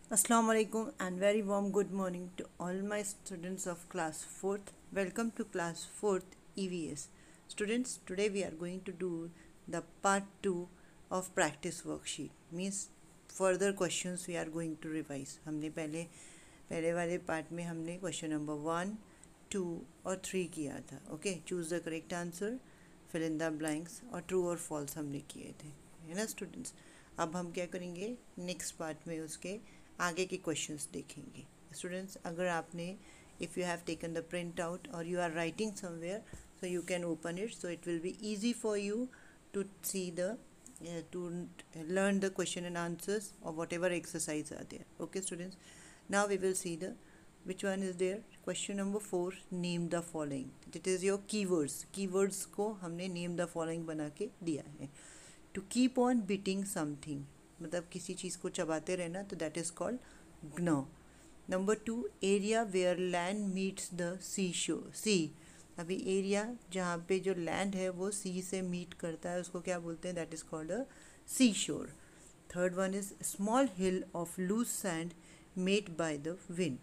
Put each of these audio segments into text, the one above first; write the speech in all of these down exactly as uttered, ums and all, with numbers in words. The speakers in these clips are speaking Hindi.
Assalamu alaikum and very warm good morning to all my students of class fourth. Welcome to class fourth E V S. Students, today we are going to do the part two of practice worksheet. Means further questions we are going to revise. हमने पहले पहले वाले पार्ट में हमने क्वेश्चन नंबर वन टू और थ्री किया था. Okay, choose the correct answer, fill in the blanks और ट्रू और फॉल्स हमने किए थे, है ना स्टूडेंट्स. अब हम क्या करेंगे, नेक्स्ट पार्ट में उसके आगे के क्वेश्चंस देखेंगे. स्टूडेंट्स, अगर आपने if you have taken the print out और you are writing somewhere, so you can open it, so it will be easy for you to see the uh, to learn the question and answers or whatever exercise are there. Okay students, now we will see the which one is there. Question number four, name the following. It is your keywords. Keywords को हमने name the following बना के दिया है. To keep on beating something, मतलब किसी चीज़ को चबाते रहना, तो दैट इज़ कॉल्ड ग्नो. Number two, area where land meets the sea shore sea. अभी एरिया जहाँ पे जो लैंड है वो सी से मीट करता है, उसको क्या बोलते हैं, that is called a sea shore. Third one is small hill of loose sand made by the wind.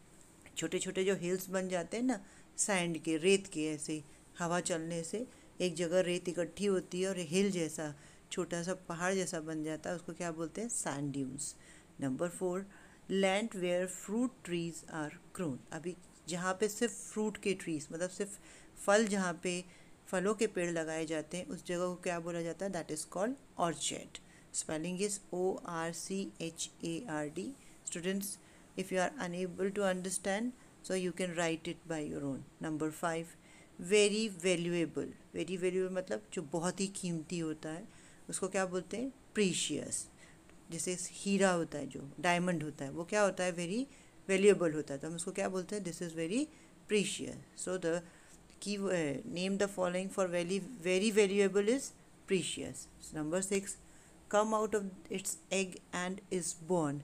छोटे छोटे जो हिल्स बन जाते हैं ना, सैंड के, रेत के, ऐसे हवा चलने से एक जगह रेत इकट्ठी होती है और हिल जैसा छोटा सा पहाड़ जैसा बन जाता है, उसको क्या बोलते हैं, sand dunes. Number four, land where fruit trees are grown. अभी जहाँ पे सिर्फ फ्रूट के ट्रीज, मतलब सिर्फ फल, जहाँ पे फलों के पेड़ लगाए जाते हैं, उस जगह को क्या बोला जाता है, that is called orchard. Spelling is O R C H A R D. Students, if you are unable to understand, so you can write it by your own. Number five, very valuable. very valuable मतलब जो बहुत ही कीमती होता है, उसको क्या बोलते हैं, प्रीशियस. जैसे हीरा होता है, जो डायमंड होता है, वो क्या होता है, वेरी वैल्यूएबल होता है, तो हम उसको क्या बोलते हैं, this is very precious. So the key name the following for very very valuable is precious. Number six, come out of its egg and is born.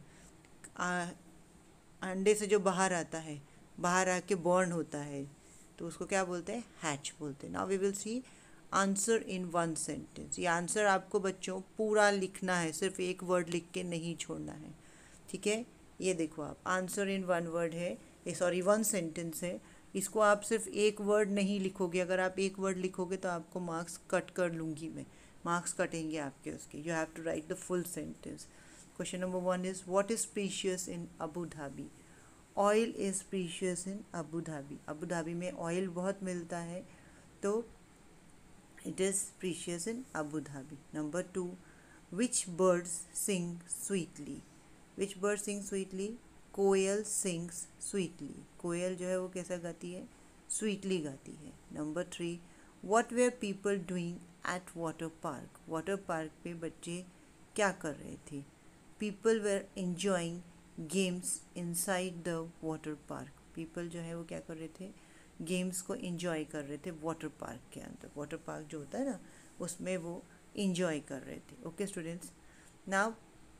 अंडे से जो बाहर आता है, बाहर आके बॉर्न होता है, तो उसको क्या बोलते हैं, हैच बोलते हैं. Now we will see answer in one sentence. ये आंसर आपको बच्चों पूरा लिखना है, सिर्फ एक वर्ड लिख के नहीं छोड़ना है, ठीक है. ये देखो, आप आंसर इन वन वर्ड है, ये सॉरी वन सेंटेंस है. इसको आप सिर्फ एक वर्ड नहीं लिखोगे. अगर आप एक वर्ड लिखोगे तो आपको मार्क्स कट कर लूँगी मैं, मार्क्स कटेंगे आपके उसके. You have to write the full sentence. Question number one is, what is precious in Abu Dhabi. Oil is precious in Abu Dhabi. Abu Dhabi में ऑयल बहुत मिलता है, तो it is precious in Abu Dhabi. Number two, which birds sing sweetly. Which bird sing sweetly? Coil sings sweetly. कोयल जो है वो कैसा गाती है, स्वीटली गाती है. Number three, what were people doing at water park. Water park पे बच्चे क्या कर रहे थे. people were enjoying games inside the water park. people जो है वो क्या कर रहे थे, गेम्स को इंजॉय कर रहे थे वाटर पार्क के अंदर. वाटर पार्क जो होता है ना, उसमें वो इंजॉय कर रहे थे. Okay students, now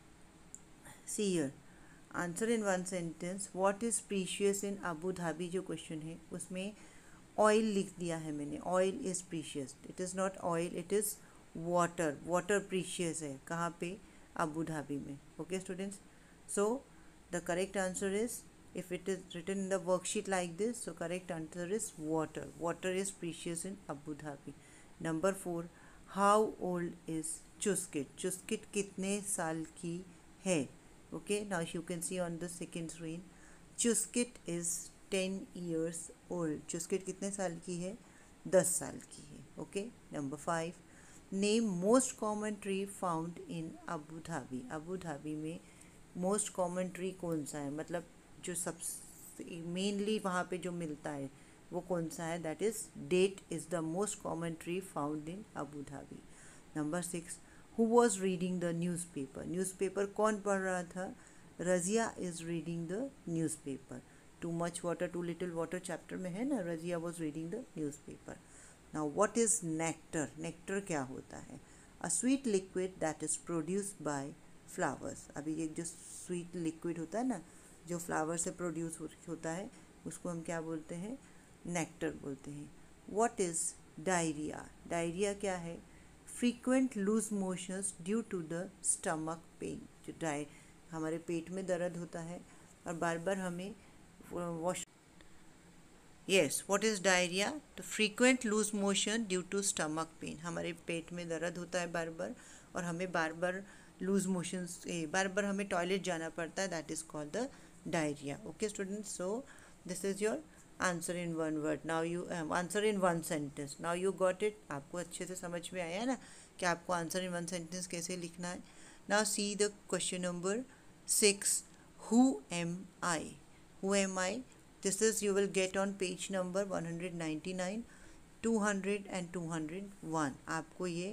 see here, answer in one sentence. What is precious in Abu Dhabi जो क्वेश्चन है, उसमें ऑयल लिख दिया है मैंने. Oil is precious. It is not oil, it is water. Water precious है कहाँ पे, अबू धाबी में. Okay students, so the correct answer is, if it is written in the worksheet like this, so correct answer is water. Water is precious in Abu Dhabi. Number four, how old is Chuskit. Chuskit कितने साल की है. Okay, now you can see on the second screen, Chuskit is ten years old. Chuskit कितने साल की है, दस साल की है. Okay, number five, name most common tree found in Abu Dhabi. Abu Dhabi में मोस्ट कॉमन ट्री कौन सा है, मतलब जो सबसे मेनली वहाँ पे जो मिलता है वो कौन सा है, that is date is the most common tree found in Abu Dhabi. Number six, who was reading the newspaper. Newspaper कौन पढ़ रहा था, Razia is reading the newspaper. Too much water too little water chapter में है ना, Razia was reading the newspaper. Now what is nectar. Nectar क्या होता है, a sweet liquid that is produced by flowers. अभी एक जो स्वीट लिक्विड होता है ना, जो फ्लावर से प्रोड्यूस होता है, उसको हम क्या बोलते हैं, नेक्टर बोलते हैं. What is diarrhoea. डायरिया क्या है, frequent loose motions due to the stomach pain. जो डाय हमारे पेट में दर्द होता है और बार बार हमें wash yes what is diarrhoea? तो frequent loose motion due to stomach pain, हमारे पेट में दर्द होता है बार बार और हमें बार बार लूज मोशंस बार बार हमें टॉयलेट जाना पड़ता है, that is called the diarrhoea. Okay students, so this is your answer in one word. Now you answer in one sentence. Now you got it. आपको अच्छे से समझ में आया ना कि आपको आंसर इन वन सेंटेंस कैसे लिखना है. Now see the question number six. Who am I? Who am I? This is you will get on page number one ninety-nine, two hundred and two hundred one. आपको ये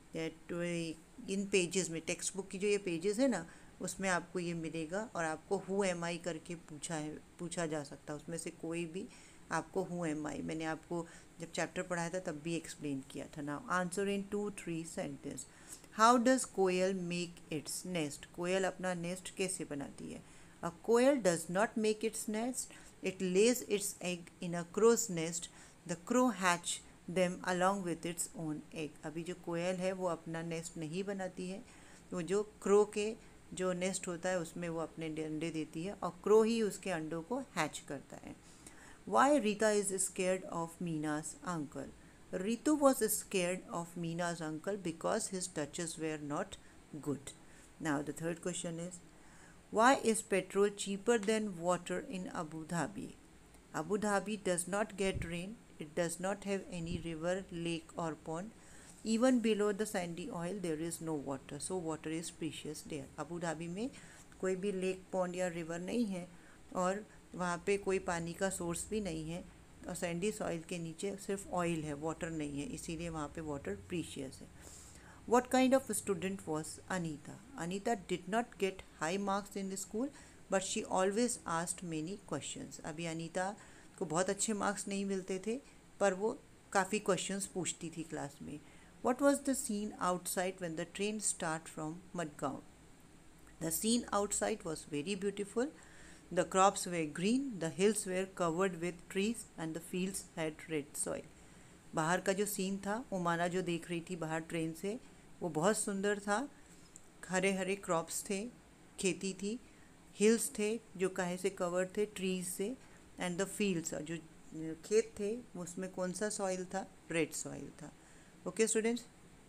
इन पेजेस में, टेक्स्ट बुक की जो ये पेजेस है ना, उसमें आपको ये मिलेगा और आपको हु एम आई करके पूछा है पूछा जा सकता है उसमें से कोई भी आपको हु एम आई. मैंने आपको जब चैप्टर पढ़ाया था तब भी एक्सप्लेन किया था. Now answer in two three sentence. How does koel make its nest? कोयल अपना नेस्ट कैसे बनाती है? A koel does not make its nest. It lays its egg in a crow's nest. The crow hatch them along with its own egg. अभी जो कोयल है वो अपना नेस्ट नहीं बनाती है, वो जो क्रो के जो नेस्ट होता है उसमें वो अपने अंडे देती है और क्रो ही उसके अंडों को हैच करता है. Why Rita is scared of Meena's uncle? Ritu was scared of Meena's uncle because his touches were not good. Now the third question is, why is petrol cheaper than water in Abu Dhabi? Abu Dhabi does not get rain. It does not have any river, lake or pond. Even below the sandy oil there is no water. So water is precious there. Abu Dhabi में कोई भी लेक, पॉन्ड या रिवर नहीं है और वहाँ पे कोई पानी का सोर्स भी नहीं है और सैंडी सॉइल के नीचे सिर्फ ऑयल है, वाटर नहीं है, इसीलिए वहाँ पे वाटर प्रीशियस है. What kind of student was Anita? Anita did not get high marks in the school, but she always asked many questions. अभी अनीता को बहुत अच्छे मार्क्स नहीं मिलते थे पर वो काफ़ी क्वेश्चंस पूछती थी क्लास में. What was the scene outside when the train started from Madgaon? The scene outside was very beautiful. The crops were green, the hills were covered with trees, and the fields had red soil. बाहर का जो सीन था, उमाना जो देख रही थी बाहर ट्रेन से, वो बहुत सुंदर था. हरे हरे क्रॉप्स थे, खेती थी, हिल्स थे जो काहे से कवर्ड थे, ट्रीज से, एंड द फील्ड्स, जो खेत थे उसमें कौन सा सॉइल था? रेड सॉइल था. Okay students,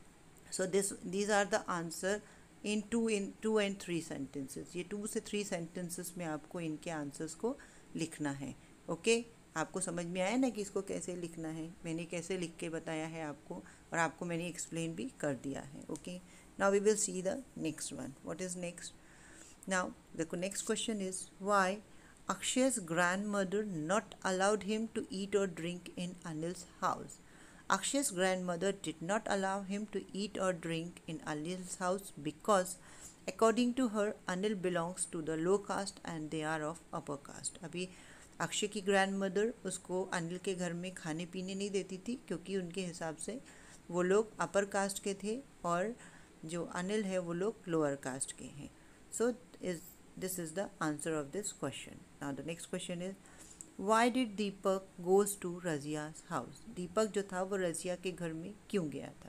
so this these are the answer in two in two and three sentences. ये टू से थ्री सेंटेंसेस में आपको इनके आंसर्स को लिखना है. Okay okay? आपको समझ में आया ना कि इसको कैसे लिखना है? मैंने कैसे लिख के बताया है आपको और आपको मैंने एक्सप्लेन भी कर दिया है. Okay, now we will see the next one. What is next? Now देखो, next question is, why Akshay's grandmother not allowed him to eat or drink in Anil's house? Akshay's grandmother did not allow him to eat or drink in Anil's house because according to her Anil belongs to the low caste and they are of upper caste. अभी अक्षय की ग्रैंड मदर उसको अनिल के घर में खाने पीने नहीं देती थी क्योंकि उनके हिसाब से वो लोग अपर कास्ट के थे और जो अनिल है वो लोग लोअर कास्ट के हैं. So is this is the answer of this question. Now the next question is, why did Deepak goes to Razia's house? Deepak जो था वो रजिया के घर में क्यों गया था?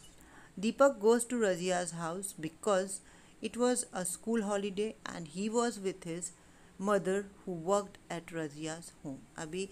Deepak goes to Razia's house because it was a school holiday and he was with his mother who worked at Razia's home. अभी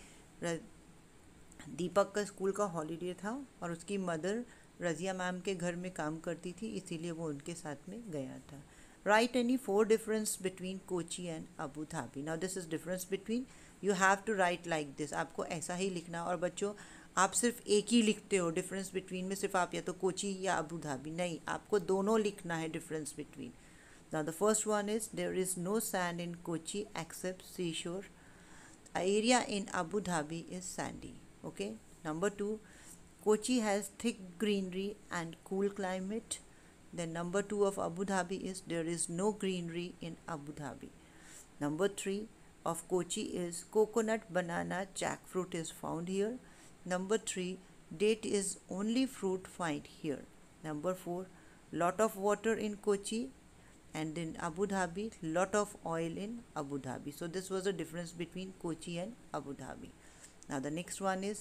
दीपक का स्कूल का हॉलीडे था और उसकी मदर रजिया मैम के घर में काम करती थी, इसीलिए वो उनके साथ में गया था. Write any four difference between Kochi and Abu Dhabi. Now this is difference between, you have to write like this. आपको ऐसा ही लिखना. और बच्चों, आप सिर्फ एक ही लिखते हो डिफरेंस बिटवीन में, सिर्फ आप या तो कोची या अबू धाबी. नहीं, आपको दोनों लिखना है difference between. Now the first one is, there is no sand in Kochi except seashore. Area in Abu Dhabi is sandy. Okay. Number two, Kochi has thick greenery and cool climate. Then number two of Abu Dhabi is, there is no greenery in Abu Dhabi. Number three of Kochi is, coconut, banana, jackfruit is found here. Number three, date is only fruit find here. Number four, lot of water in Kochi. And in Abu Dhabi, lot of oil in Abu Dhabi. So this was the difference between Kochi and Abu Dhabi. Now the next one is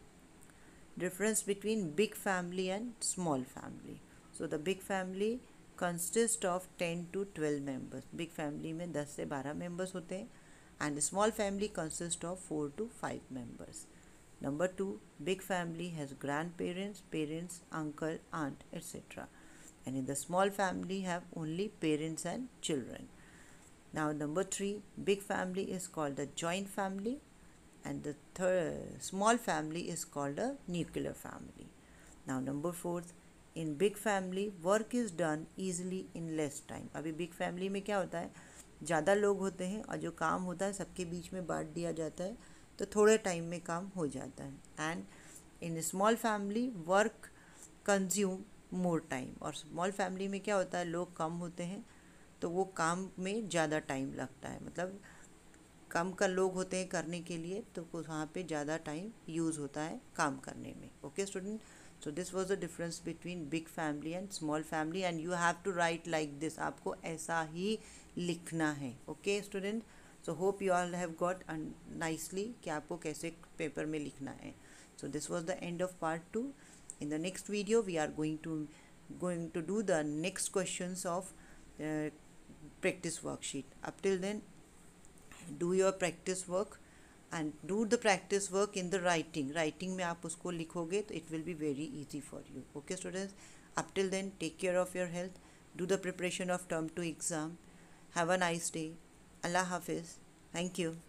difference between big family and small family. So the big family consist of ten to twelve members. Big family में दस से बारह मेंबर्स होते हैं and small family consist of four to five members. Number two, big family has grandparents, parents, uncle, aunt, et cetera. And in the small family have only parents and children. Now number three, big family is called a joint family and the third small family is called a nuclear family. Now number fourth, in big family work is done easily in less time. अभी big family में क्या होता है, ज़्यादा लोग होते हैं और जो काम होता है सबके बीच में बांट दिया जाता है, तो थोड़े टाइम में काम हो जाता है। And in small family work consume more time. और स्मॉल फैमिली में क्या होता है, लोग कम होते हैं तो वो काम में ज़्यादा टाइम लगता है, मतलब कम का लोग होते हैं करने के लिए, तो वहाँ पे ज़्यादा टाइम यूज़ होता है काम करने में। Okay student, so this was the difference between big family and small family and you have to write like this. आपको ऐसा ही लिखना है। Okay student, so hope you all have got nicely कि आपको कैसे पेपर में लिखना है। So this was the end of part two. In the next video we are going to going to do the next questions of uh, practice worksheet. Up till then, do your practice work and do the practice work in the writing. Writing में आप उसको लिखोगे तो it will be very easy for you. Okay students, up till then take care of your health, do the preparation of term two exam. Have a nice day. Allah Hafiz. Thank you.